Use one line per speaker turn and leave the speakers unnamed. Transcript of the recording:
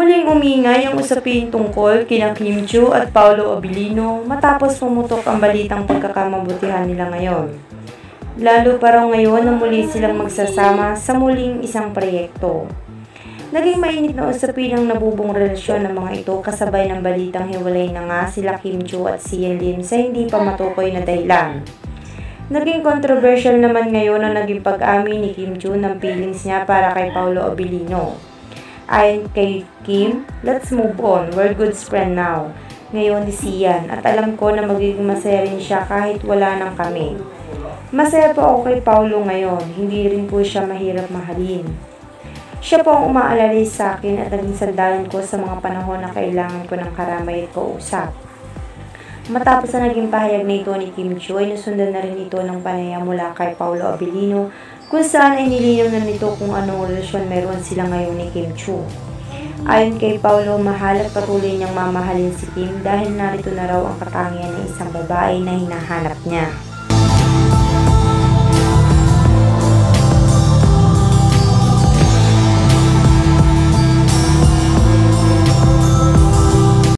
Muling umingay ang usapin tungkol kina Kim Chiu at Paolo Abilino matapos pumutok ang balitang pagkakamabutihan nila ngayon. Lalo pa raw ngayon na muli silang magsasama sa muling isang proyekto. Naging mainit na usapin ang nabubong relasyon ng mga ito kasabay ng balitang hiwalay na nga sila Kim Chiu at Sian Lim sa hindi pa matukoy na dahilan. Naging controversial naman ngayon ang naging pag-amin ni Kim Chiu ng feelings niya para kay Paolo Abilino. Ayon kay Kim, let's move on, we're good friends now. Ngayon ni Sian at alam ko na magiging masaya rin siya kahit wala nang kami. Masaya po ako kay Paolo ngayon, hindi rin po siya mahirap mahalin. Siya po ang umaalalay sa akin at naging sandalan ko sa mga panahon na kailangan ko ng karamay at kausap. Matapos na naging pahayag na ito ni Kim Chiu ay nasundan na rin ito ng panayam mula kay Paolo Abilino kung saan ay nilinaw na nito kung anong relasyon meron sila ngayon ni Kim Chiu. Ayon kay Paolo, mahal at patuloy niyang mamahalin si Kim dahil narito na raw ang katangian ng isang babae na hinahanap niya.